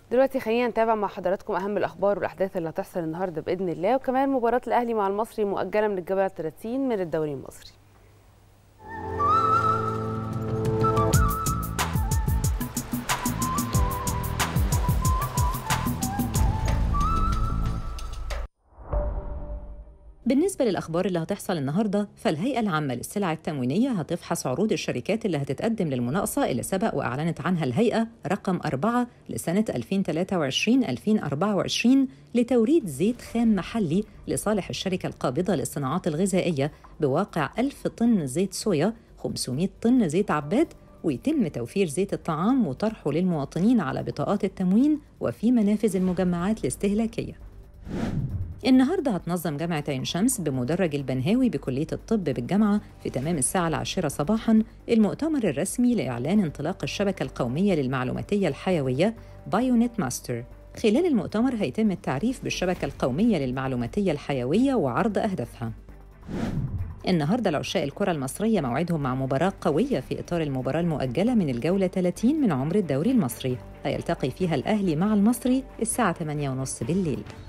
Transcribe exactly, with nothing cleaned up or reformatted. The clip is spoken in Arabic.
دلوقتي خلينا نتابع مع حضراتكم أهم الأخبار والأحداث اللي هتحصل النهاردة بإذن الله، وكمان مباراة الأهلي مع المصري مؤجلة من الجولة ثلاثين من الدوري المصري. بالنسبة للأخبار اللي هتحصل النهاردة، فالهيئة العامة للسلع التموينية هتفحص عروض الشركات اللي هتتقدم للمناقصة اللي سبق وأعلنت عنها الهيئة رقم أربعة لسنة ألفين وثلاثة وعشرين ألفين وأربعة وعشرين لتوريد زيت خام محلي لصالح الشركة القابضة للصناعات الغذائية بواقع ألف طن زيت صويا، خمسمائة طن زيت عباد، ويتم توفير زيت الطعام وطرحه للمواطنين على بطاقات التموين وفي منافذ المجمعات الاستهلاكية. النهاردة هتنظم جامعة عين شمس بمدرج البنهاوي بكلية الطب بالجامعة في تمام الساعة العاشرة صباحاً المؤتمر الرسمي لإعلان انطلاق الشبكة القومية للمعلوماتية الحيوية بايونت ماستر. خلال المؤتمر هيتم التعريف بالشبكة القومية للمعلوماتية الحيوية وعرض أهدافها. النهاردة العشاق الكرة المصرية موعدهم مع مباراة قوية في إطار المباراة المؤجلة من الجولة ثلاثين من عمر الدوري المصري، هيلتقي فيها الأهلي مع المصري الساعة ثمانية وثلاثين بالليل.